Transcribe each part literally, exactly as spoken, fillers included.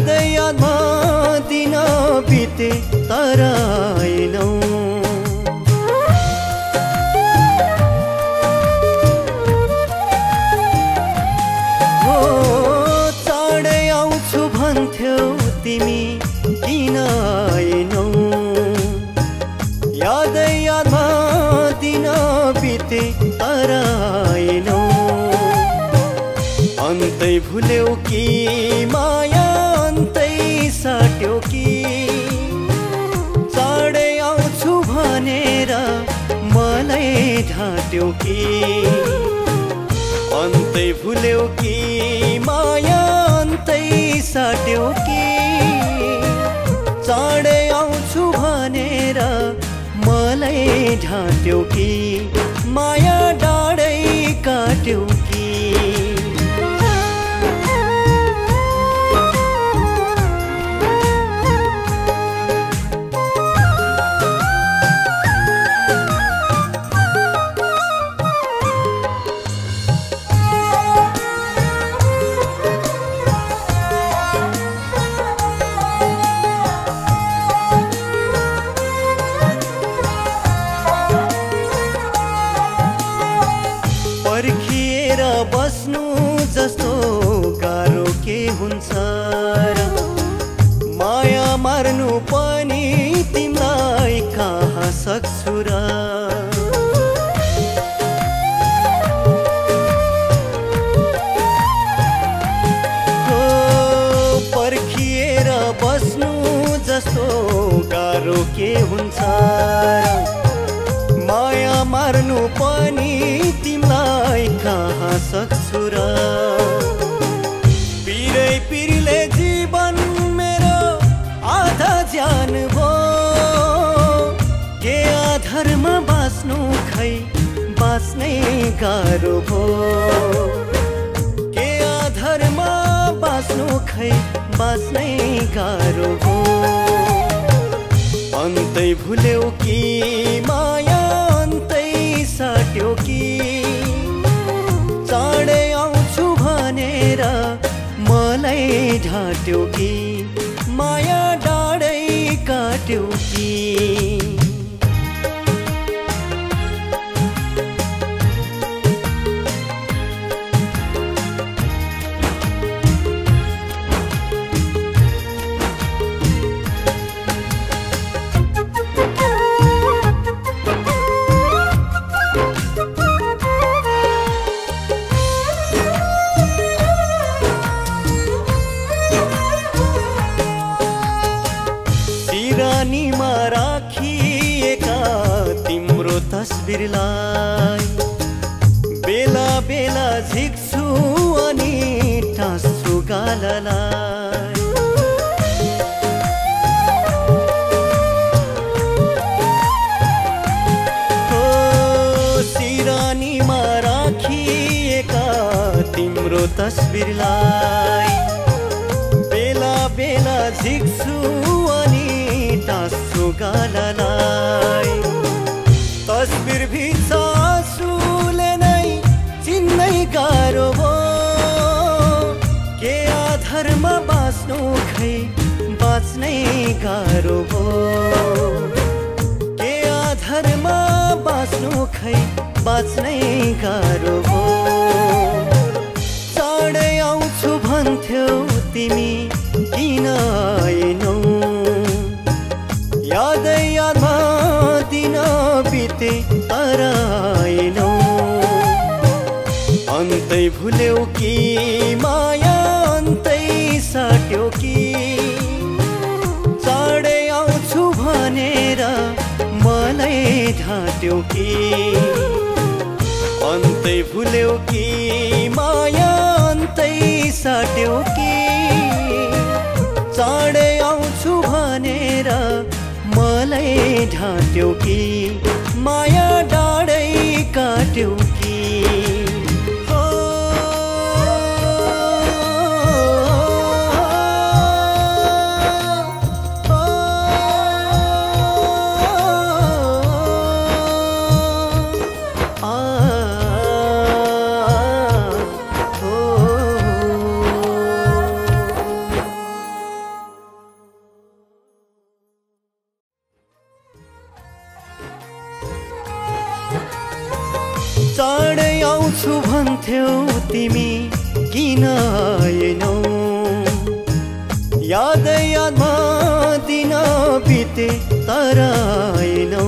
यादै यादमा दिन बिते तर आएनौ। हो चाँडै आउँछु भन्थ्यौ तिमी किन आएनौ। यादै यादमा दिन बिते तर आएनौ। अन्तै भुल्यौ कि माया अन्तै साट्यौ कि। चाँडै आउँछु भनेर मलाई ढाट्यौ कि। अन्तै भुल्यौ कि माया अन्तै साट्यौ कि। चाँडै आउँछु भनेर मलाई ढाट्यौ कि। माया डाँडै काट्यौ कि। जस्तो गाह्रो के हुन्छ र। माया मार्नु पनि तिमीलाई कहाँ सक्छु र। हो पर्खिएर बस्नु जस्तो गाह्रो के हुन्छ र। माया मार्नु पनि तिमीलाई कहाँ सक्छु र। पिरै पिरले जीवन मेरो आधा ज्यान भो। के आधारमा बाँच्नु खै बाँच्नै गाह्रो भो। के आधारमा बाँच्नु खै बाँच्नै गाह्रो भो। अन्तै भुल्यौ कि माया अन्तै साट्यौ कि। चाँडै आउँछु भनेर मलाई ढाट्यौ कि। माया डाँडै काट्यौ कि। तस्बिरलाई बेला बेला झिक्छु अनि टाँस्छु गालालाई। हो सिरानीमा राखिएका तिम्रो तस्बिरलाई बेला बेला झिक्छु अनि टाँस्छु गालालाई। तस्बिर भित्र आँसुले नै चिन्नै गाह्रो भो। के आधारमा बाँच्नु खै बाँच्नै गाह्रो भो। के आधारमा बाँच्नु खै बाँच्नै गाह्रो भो। चाँडै आउँछु भन्थ्यौ तिमी किन आएनौ। यादै यादमा दिन बिते तर आएनौ। अन्तै भुल्यौ कि माया अन्तै साट्यौ कि। चाँडै आउँछु भनेर मलाई ढाट्यौ कि। अन्तै भुल्यौ कि माया अन्तै साट्यौ कि। चाँडै आउँछु भनेर मलाई ढाट्यौ कि। माया डाँडै काट्यौ कि। हो आउँछु भन्थ्यौ तिमी किन आएनौ यादै यादमा दिन बिते तर आएनौ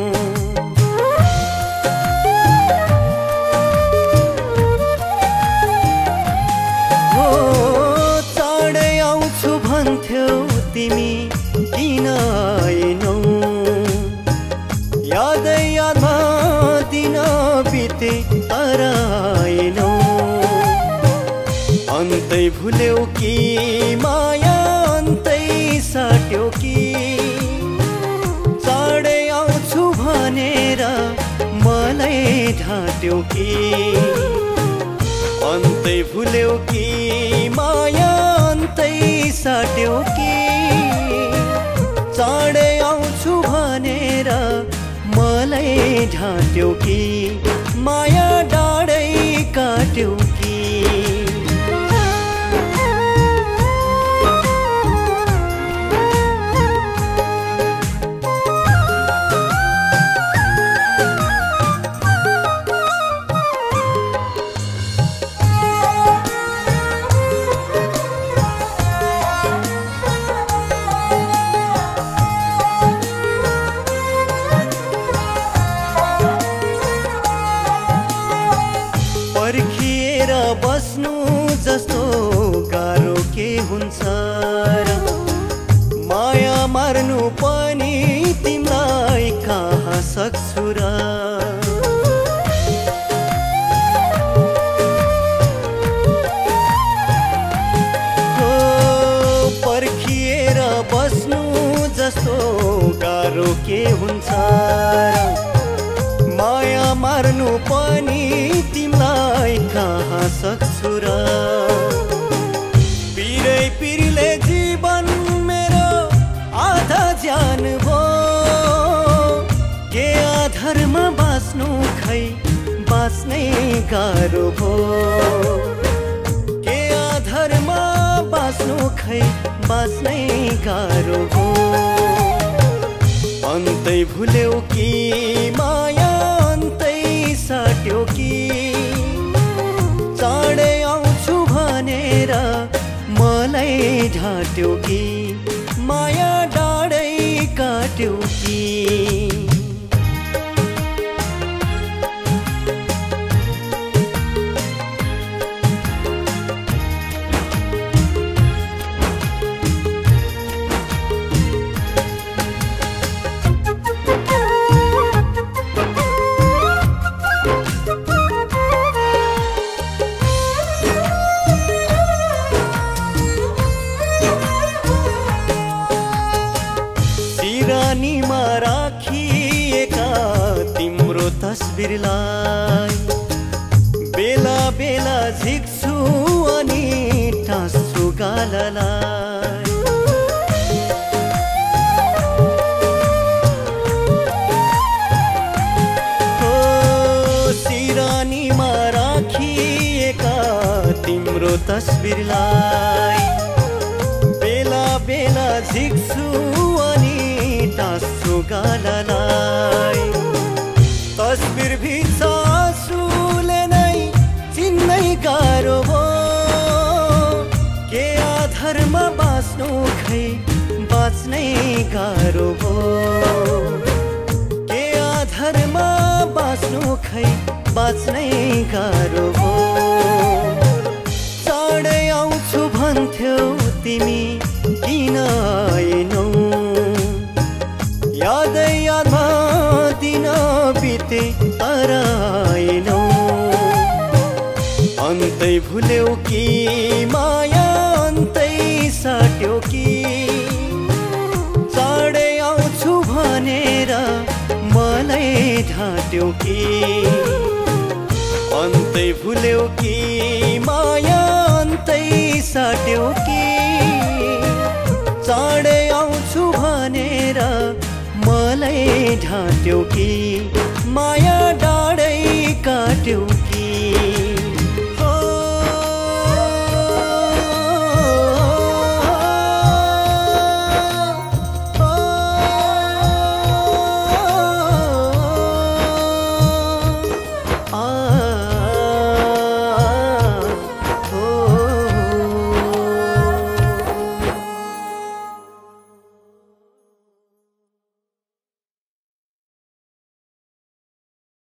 हो चाँडै आउँछु भन्थ्यौ तिमी किन आएनौ यादै यादमा दिन बिते तर आएनौ अन्तै भुल्यौ कि माया अन्तै साट्यौ कि चाँडै आउँछु भनेर मलाई ढाट्यौ कि अन्तै भुल्यौ कि माया अन्तै साट्यौ कि चाँडै आउँछु भनेर मलाई ढाट्यौ कि माया डाँडै काट्यौ कि जस्तो गाह्रो के हुन्छ र माया मार्नु पनि तिमीलाई कहाँ सक्छु र हो पर्खिएर बस्नु जस्तो गाह्रो के हुन्छ र माया मार्नु पनि तिमीलाई कहाँ सक्छु र पिरै पिरले जीवन मेरो आधा ज्यान भो के आधारमा बाँच्नु खै बाँच्नै गाह्रो भो के आधारमा बाँच्नु खै बाँच्नै गाह्रो भो अन्तै भुल्यौ कि माया अन्तै साट्यौ कि चाँडै आउँछु भनेर मलाई ढाट्यौ कि माया डाँडै काट्यौ कि तस्बिरलाई बेला बेला झिक्छु अनि टाँस्छु गालालाई हो सिरानीमा राखिएका तिम्रो तस्बिरलाई बेला बेला झिक्छु अनि टाँस्छु गालालाई तस्बिर भित्र आँसुले नै चिन्नै गाह्रो भो के आधारमा बाँच्नु खै बाँच्नै गाह्रो भो के आधारमा बाँच्नु खै बाँच्नै गाह्रो भो चाँडै आउँछु भन्थ्यौ तिमी किन आएनौ यादै यादमा दिन बिते तर आएनौ अन्तै भुल्यौ कि माया अन्तै साट्यौ कि चाँडै आउँछु भनेर मलाई ढाट्यौ कि अन्तै भुल्यौ कि माया अन्तै साट्यौ कि